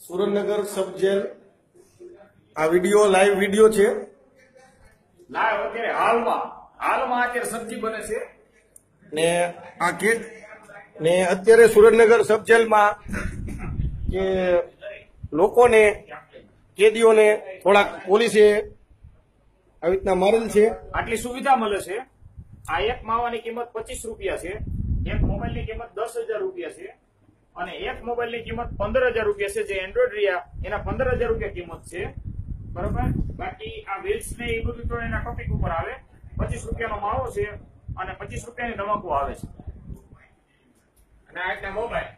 Surendranagar sub jail આ video live video છે. Live અત્યારે હાલમાં અત્યારે સબ્જી બને છે ને આ કે ને અત્યારે સુરેન્દ્રનગર સબ જેલમાં કે લોકોને કેદીઓને થોડાક પોલીસે આવી રીતના મારેલ છે. આટલી સુવિધા મળે છે. આ એક માવાની કિંમત 25 રૂપિયા છે, એક મોબાઈલની કિંમત 10,000 રૂપિયા છે અને એક મોબાઈલની કિંમત 15,000 રૂપિયા છે. જે એન્ડ્રોઈડ રહ્યા એના 15,000 રૂપિયા કિંમત છે, બરોબર. બાકી આ વેલ્સ ને એ બધું તો એના ટોપિક ઉપર આવે. 25 રૂપિયાનો માવો છે અને 25 રૂપિયાની તમાકુ આવે છે અને આ એટલે મોબાઈલ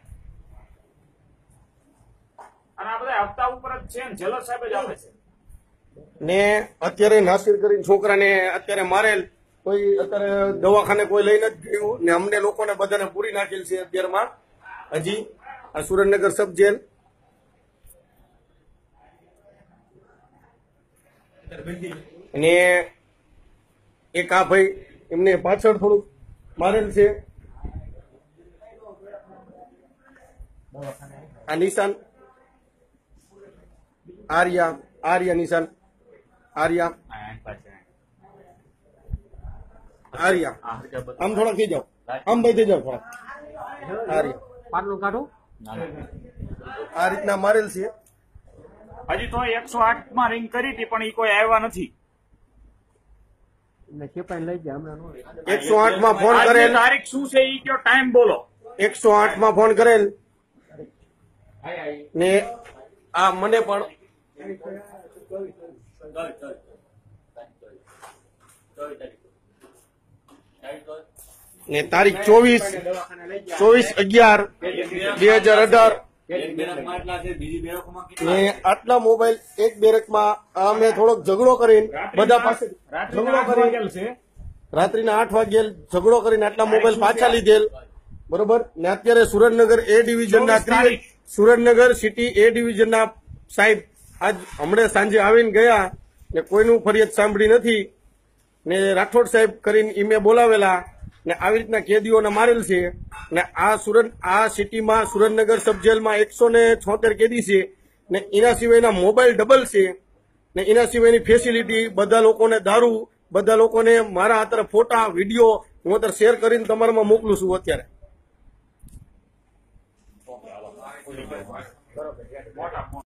અને આ બધા હપ્તા ઉપર જ છે ને જેલર સાહેબ જ આવે છે. ને અત્યારે નાસિર કરીને છોકરાને અત્યારે મારેલ, કોઈ અત્યારે દવાખાને કોઈ લઈને જ ગયું ને અમને લોકોને બધાને પૂરી નાખેલ છે અત્યારમાં. હજી આ સુરેન્દ્રનગર સબ જેલ અને એક આ ભાઈ એમને પાછળ થોડુંક મારેલ છે. આ નિશાન આર્યા નિશાન આર્યા આમ થોડા થઈ જાઓ, આમ ભાઈ થઈ જાઓ થોડા. આ રીતના મારેલ છે. હજી તો 108 માં રિંગ કરી હતી પણ એ કોઈ આવ્યા નથી. 108 માં ફોન કરેલ, તારીખ શું છે એ કયો, ટાઈમ બોલો. 108 માં ફોન કરેલ ને આ મને પણ ને તારીખ 24/11/2018 ને આટલા મોબાઈલ એક બેરકમાં અમે થોડોક ઝઘડો કરીને બધા પાસે ઝઘડો કરીને રાત્રિના 8 વાગે ઝઘડો કરીને આટલા મોબાઈલ પાછા લીધેલ, બરોબર. ને અત્યારે સુરેન્દ્રનગર એ ડિવિઝનના સુરેન્દ્રનગર સિટી એ ડિવિઝનના સાહેબ આજ હમણાં સાંજે આવીને ગયા ને કોઈનું ફરિયાદ સાંભળી નથી ને રાઠોડ સાહેબ કરીને ઈમે બોલાવેલા ને આવી રીતના કેદીઓને મારેલ છે. ને આ સિટીમાં સુરેન્દ્રનગર સબ જેલમાં 176 કેદી છે ને એના સિવાયના મોબાઈલ ડબલ છે ને એના સિવાયની ફેસિલિટી બધા લોકોને દારૂ, બધા લોકોને મારા અત્યારે ફોટા વિડીયો હું અત્યારે શેર કરીને તમારામાં મોકલું છું અત્યારે.